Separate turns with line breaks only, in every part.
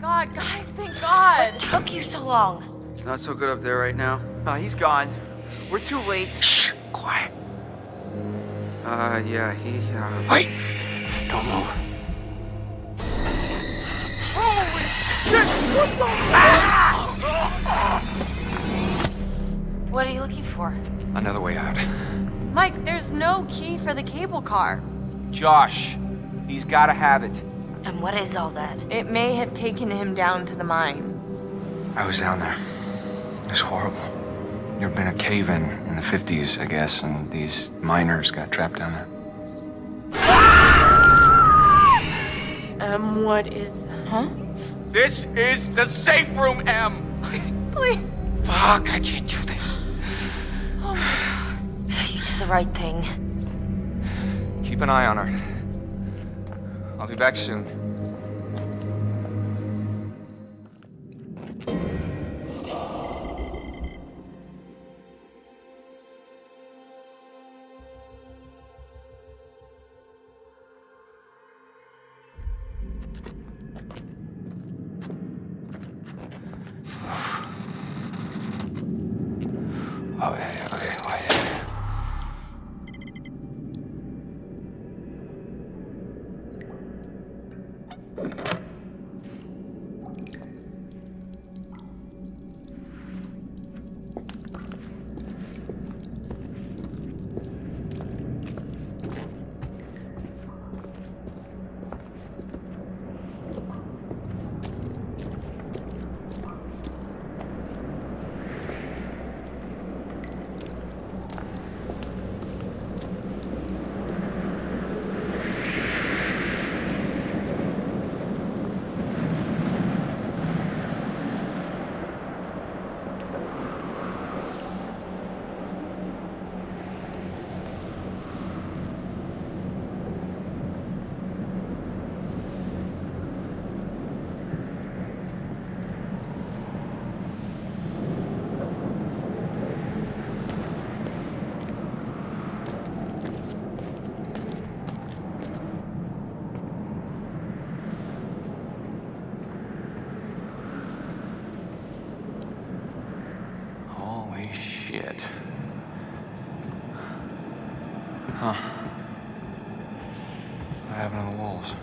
God, guys, thank God.
What took you so long?
It's not so good up there right now.
He's gone. We're too late.
Shh, quiet.
Yeah, he,
Wait, don't move.
Holy shit! What the
What are you looking for?
Another way out.
Mike, there's no key for the cable car.
Josh, he's gotta have it.
And what is all that?
It may have taken him down to the mine.
I was down there. It was horrible. There'd been a cave-in in the 50s, I guess, and these miners got trapped down there.
What is that? Huh?
This is the safe room, Em.
Please.
Fuck, I can't do this.
Oh my God.
You did the right thing.
Keep an eye on her. I'll be back soon. Okay, what? Shit. Huh. What happened to the wolves?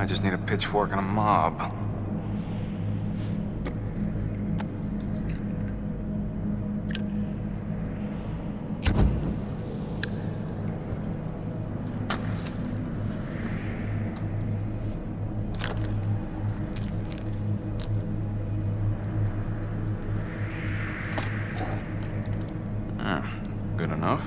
I just need a pitchfork and a mob. Good enough.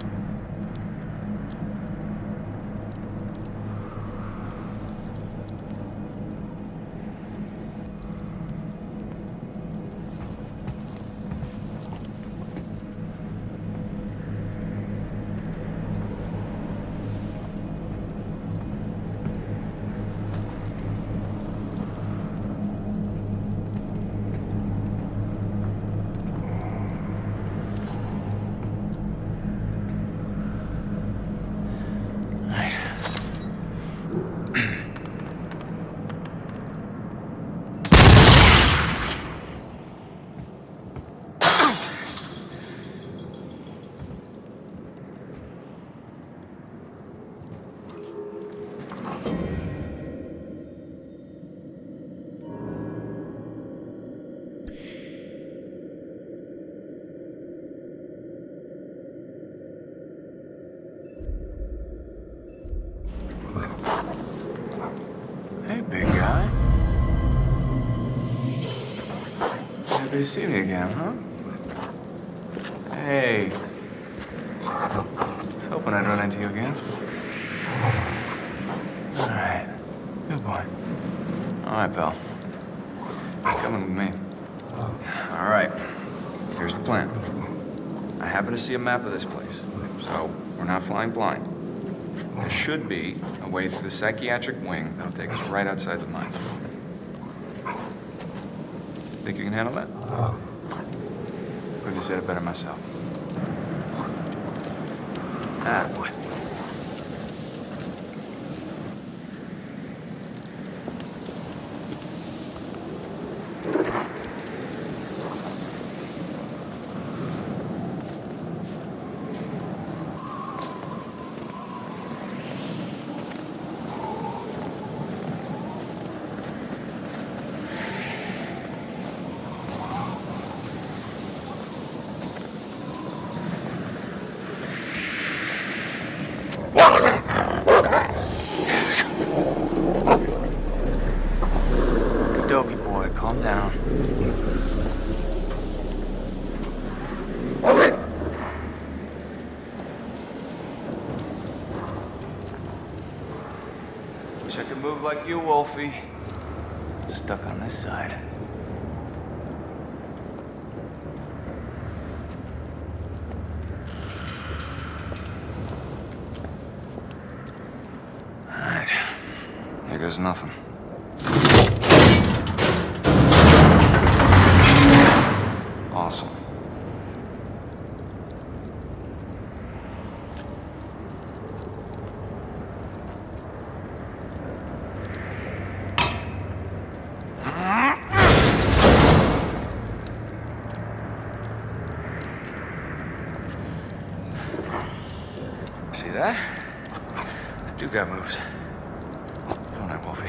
Hey, big guy. Happy to see me again, huh? Hey. I was hoping I'd run into you again. All right. Good boy. All right, pal. You're coming with me. All right. Here's the plan. I happen to see a map of this place, so we're not flying blind. There should be a way through the psychiatric wing that'll take us right outside the mine. Think you can handle that? Couldn't have said it better myself. Attaboy. Doggy boy, calm down. Wish I could move like you, Wolfie. Stuck on this side. All right. Here goes nothing. Awesome. See that? I do got moves. Don't I, Wolfie?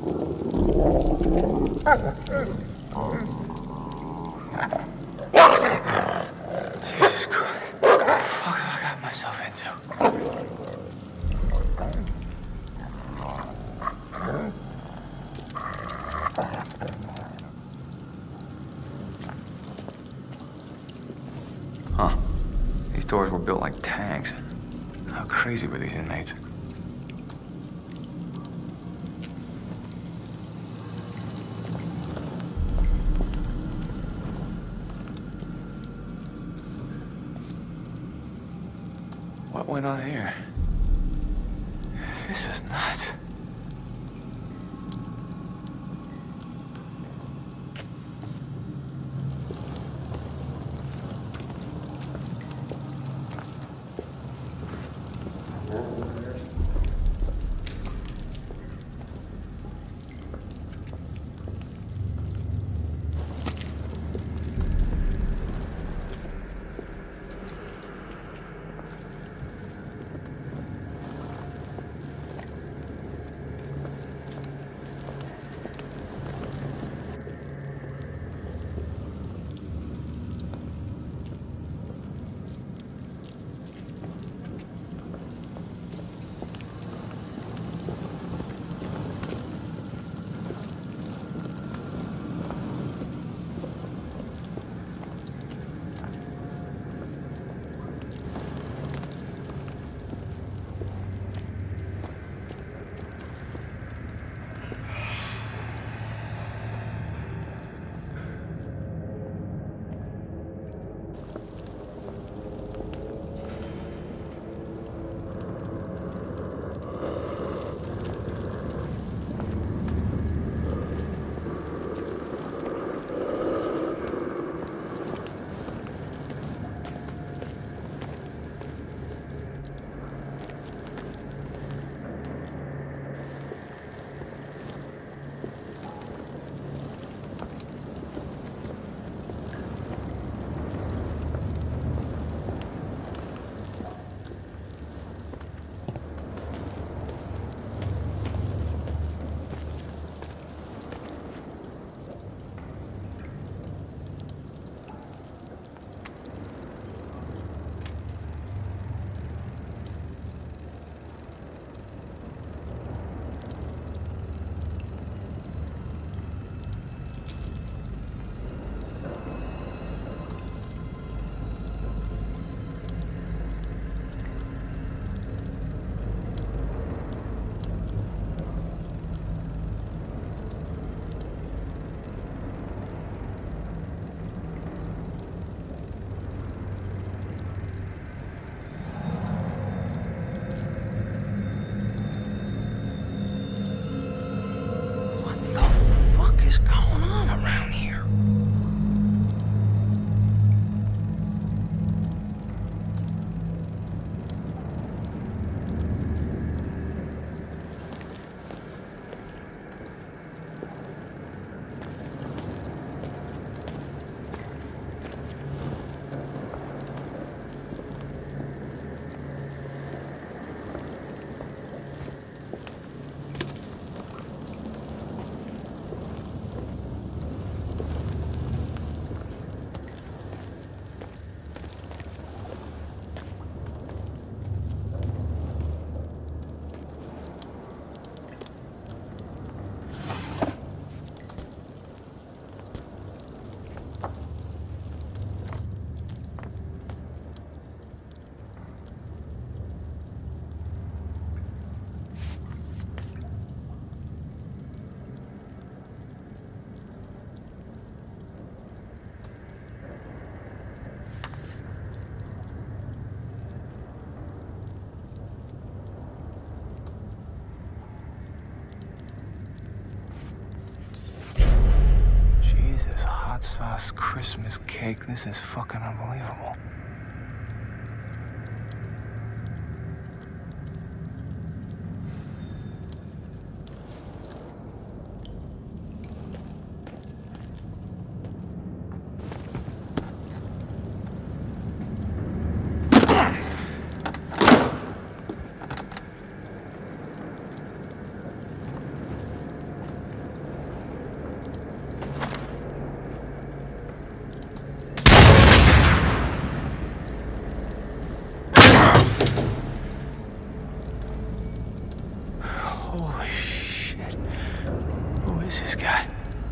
Jesus Christ. What the fuck have I got myself into? Huh. These doors were built like tanks. How crazy were these inmates? What went on here? This is nuts. Hot sauce Christmas cake. This is fucking unbelievable. is this guy?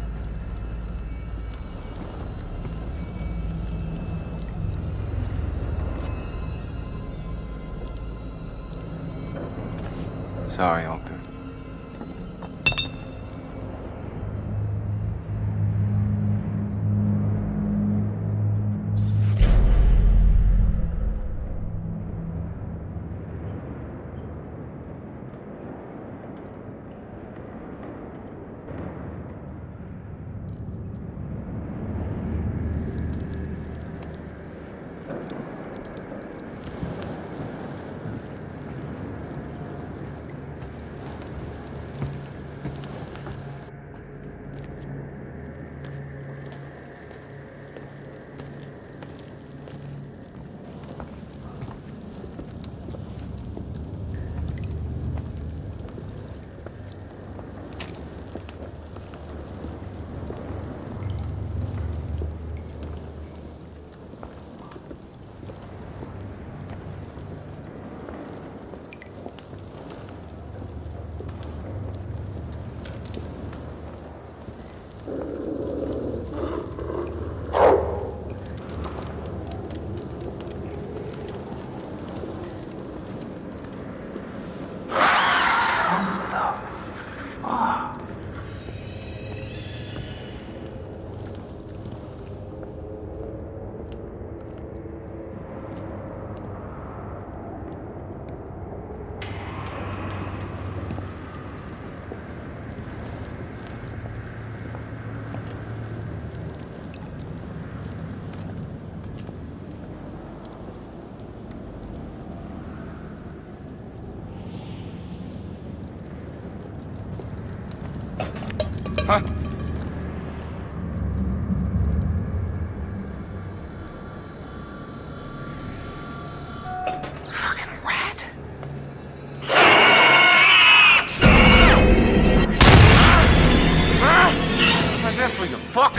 Sorry, Alter. Huh? Fucking rat. How's that for you, fuck?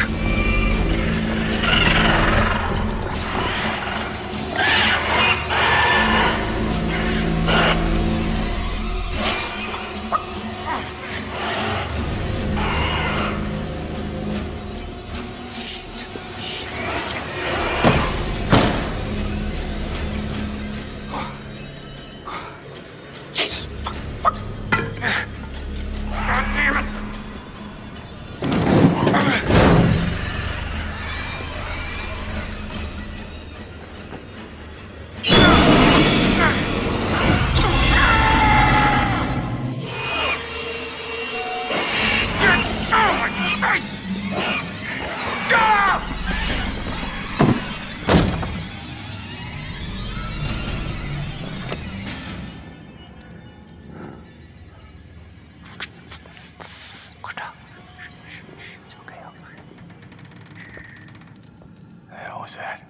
Was that?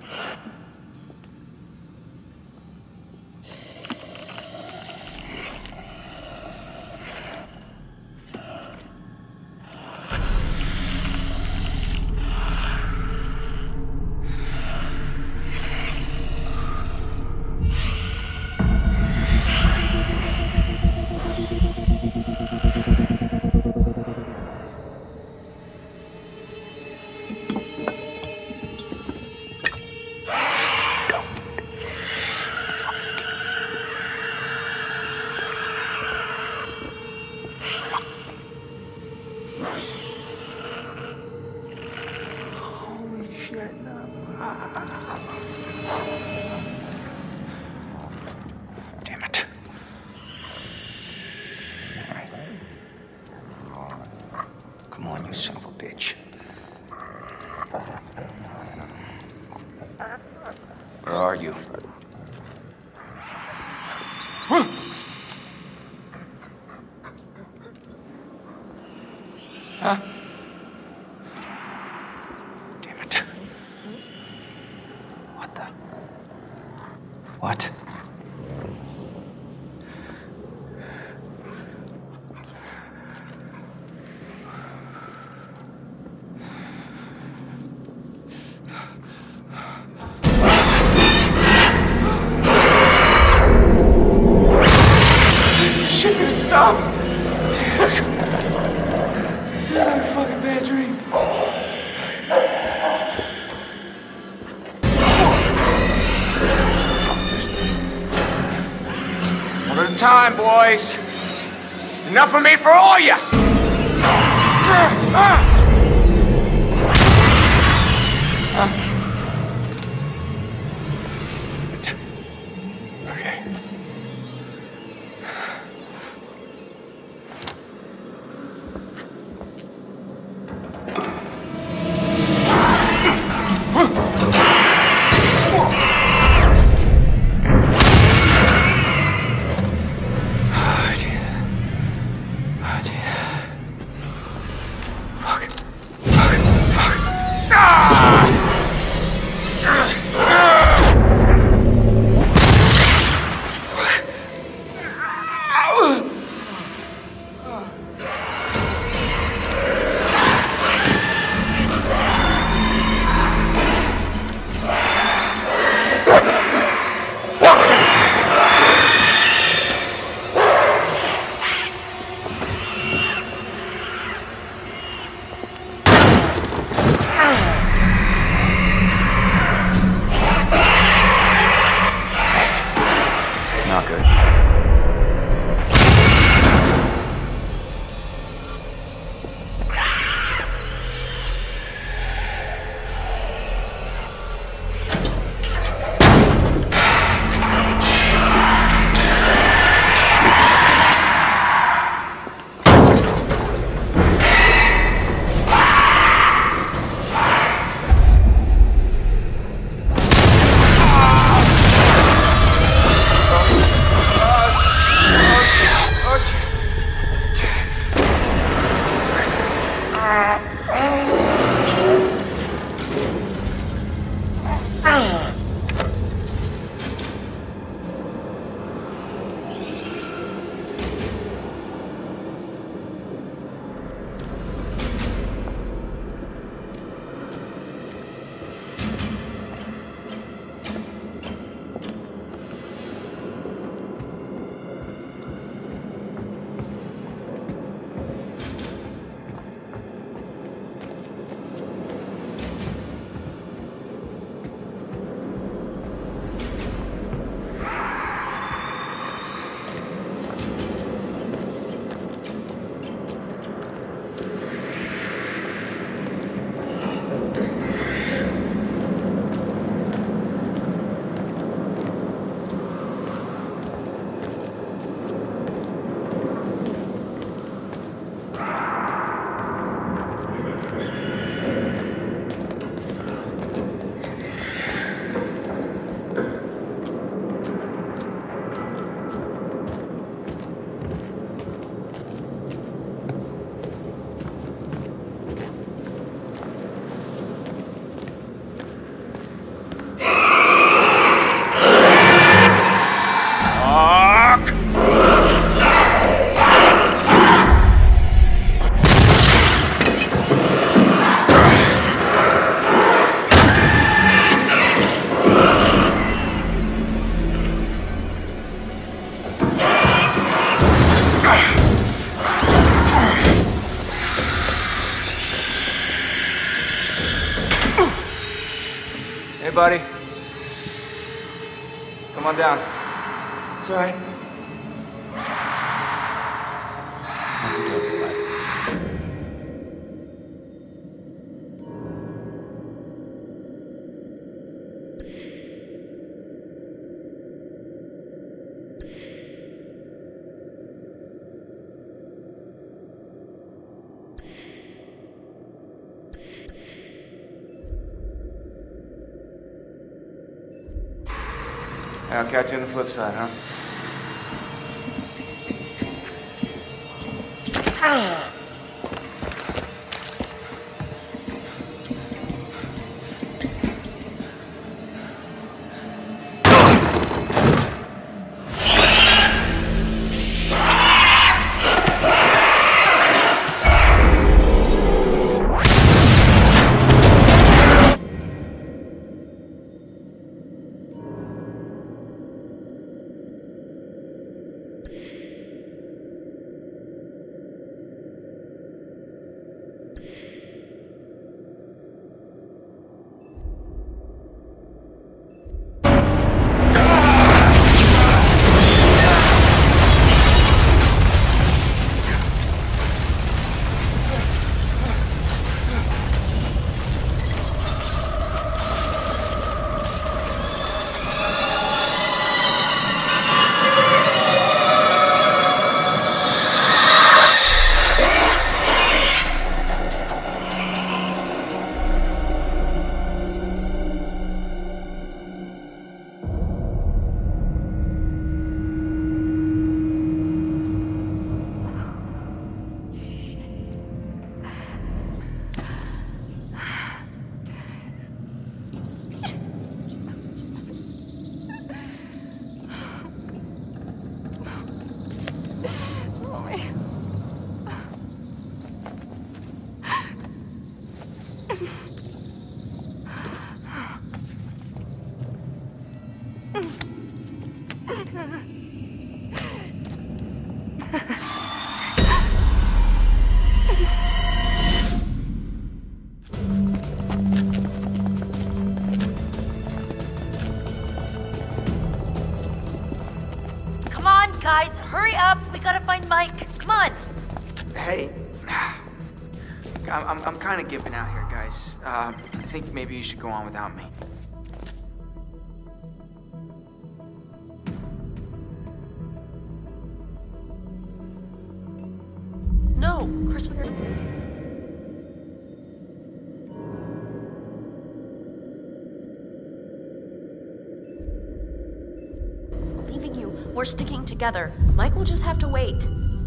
Damn it. All right. Come on, you son of a bitch. Where are you? Huh? Damn it. What the? What? Is this shit gonna stop?
time, boys. It's enough for me for all you.
Okay. Not good. Hey, buddy. Come on down. It's all right. I'll catch you on the flip side, huh?
Come on, guys, hurry up. We gotta find Mike. Come on.
Hey, I'm kind of giving out here, guys. I think maybe you should go on without me.
No, Chris, we're... leaving you. We're sticking together. Mike will just have to wait.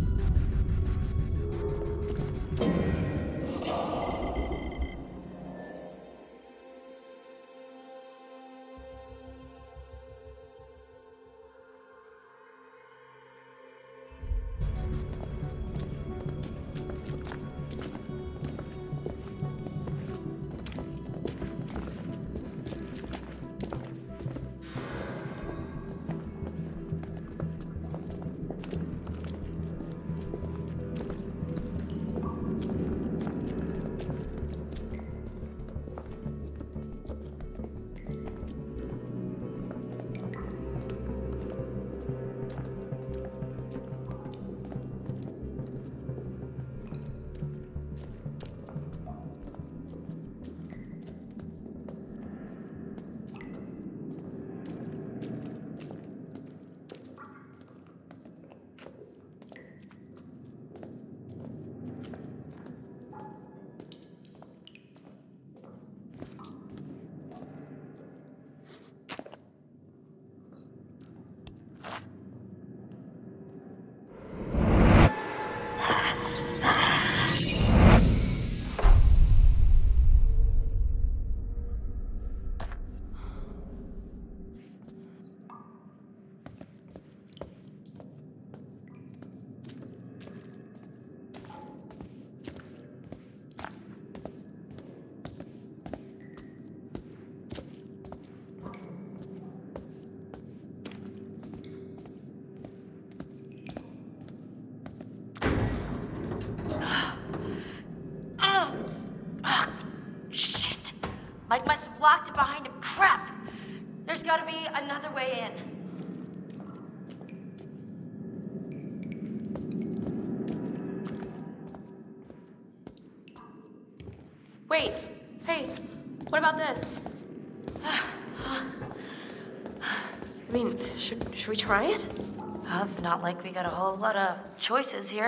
Mike must have locked it behind him. Crap! There's gotta be another way in.
Wait, hey, what about this? I mean, should we try it?
Well, it's not like we got a whole lot of choices here.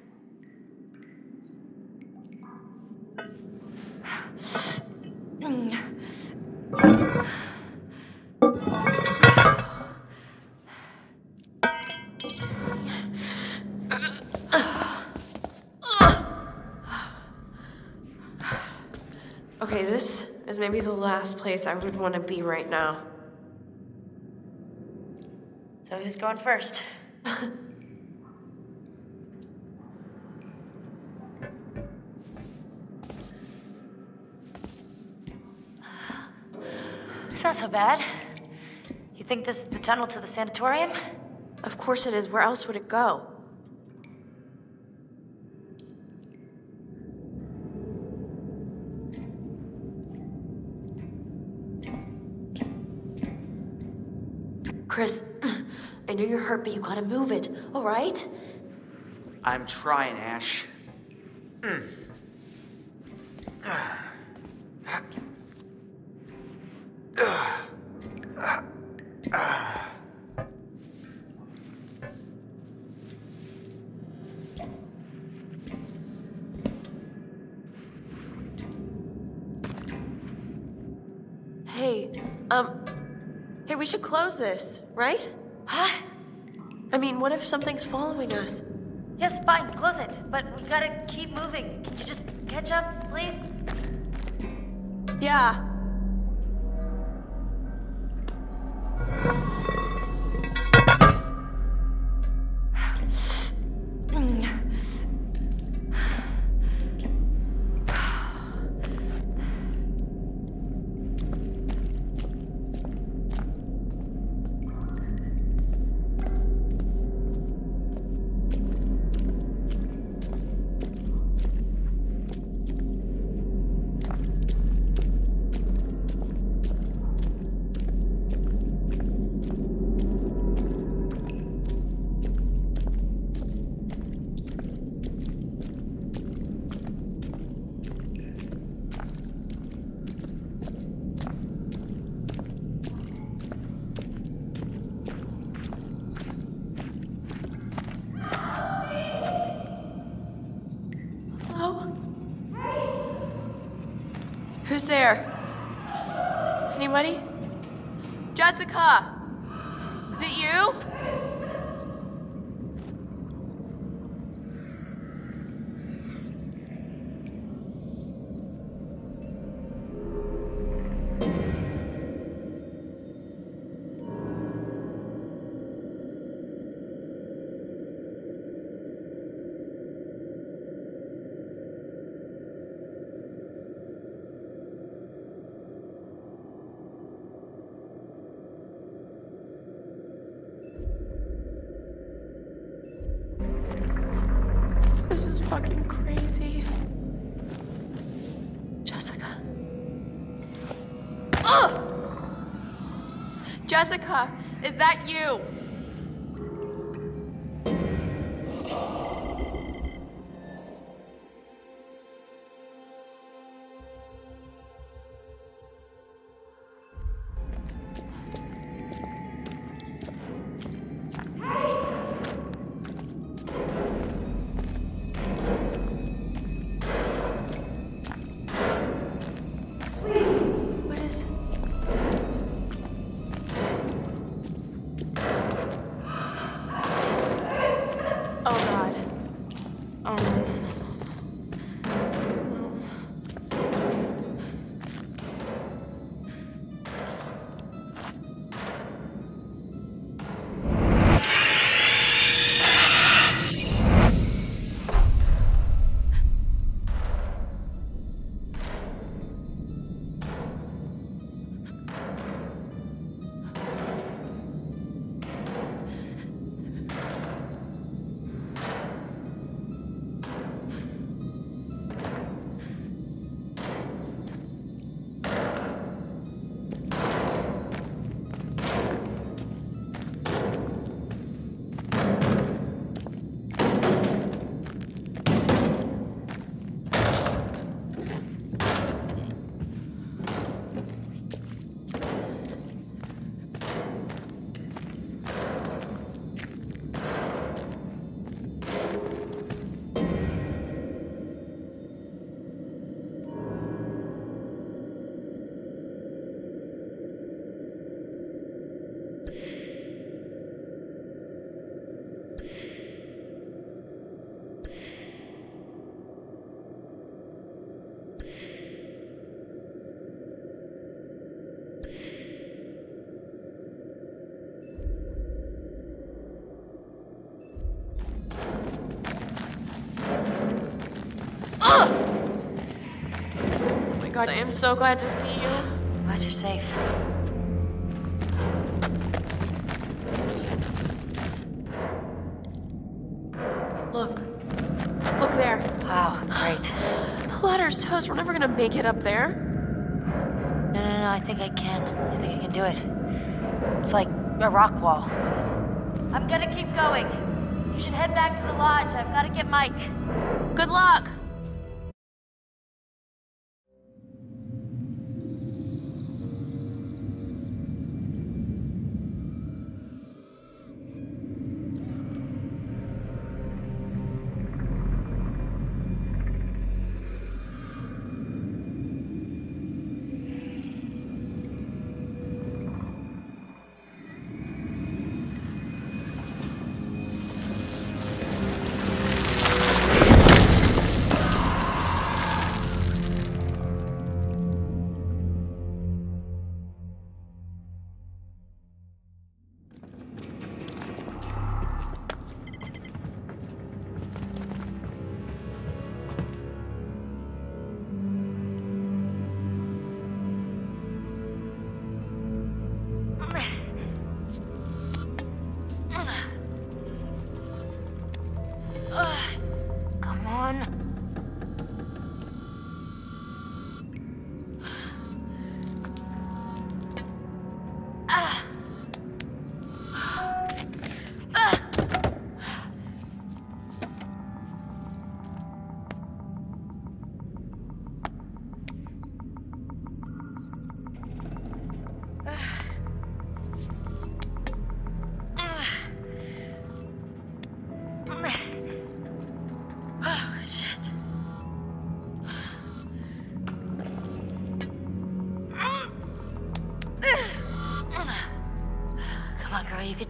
Okay, this is maybe the last place I would want to be right now.
So who's going first? It's not so bad. You think this is the tunnel to the sanatorium?
Of course it is. Where else would it go? Chris, I know you're hurt, but you gotta move it, all right?
I'm trying, Ash.
Hey, we should close this, right?
Huh?
I mean, what if something's following us?
Yes, fine, close it. But we gotta keep moving. Can you just catch up, please?
Yeah.
Who's there? Anybody? Jessica! Is it you? This is fucking crazy. Jessica. Ugh! Jessica, is that you? What is... Oh God. Oh no. God, I am so glad to see you.
Glad you're safe.
Look. Look there.
Wow, great.
The ladder's toast. We're never gonna make it up there.
No, I think I can. I think I can do it. It's like a rock wall. I'm gonna keep going. You should head back to the lodge. I've gotta get Mike.
Good luck.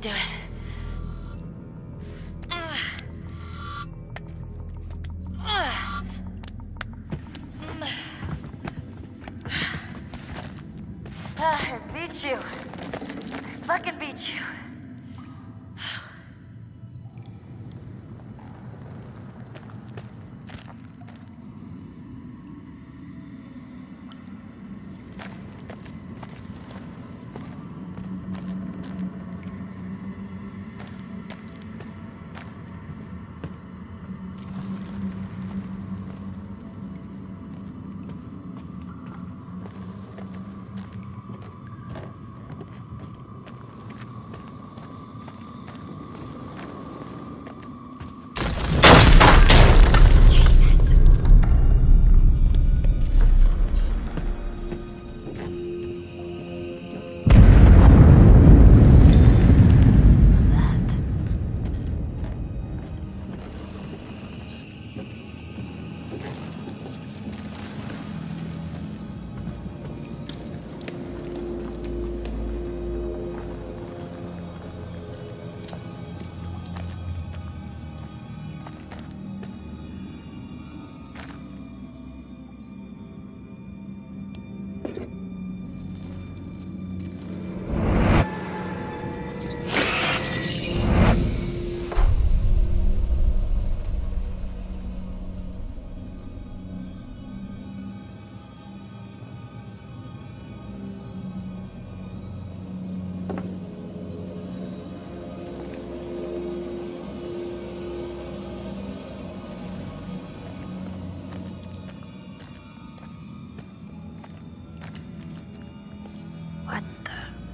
do it. I beat you. I fucking beat you. What the?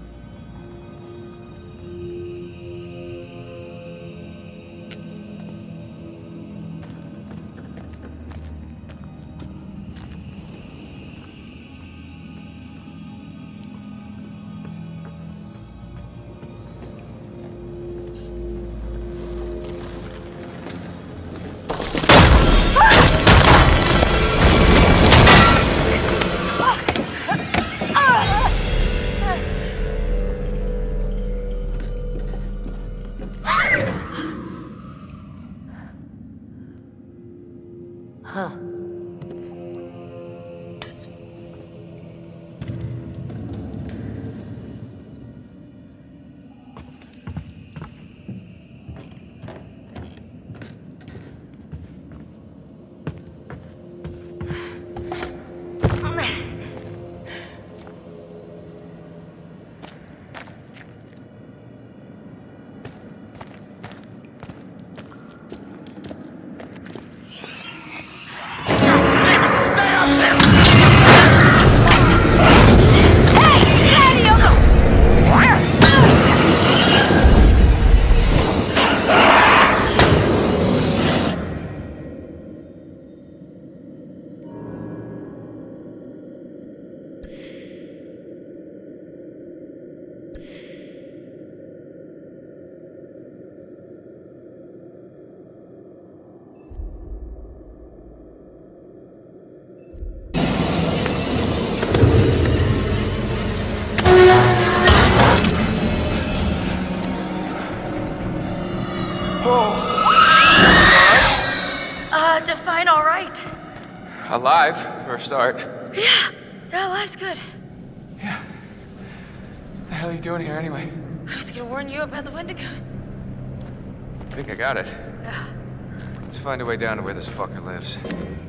Huh. Define all right.
Alive, for a start.
Yeah, life's good.
Yeah. What the hell are you doing here anyway?
I was gonna warn you about the Wendigos.
I think I got it.
Yeah.
Let's find a way down to where this fucker lives.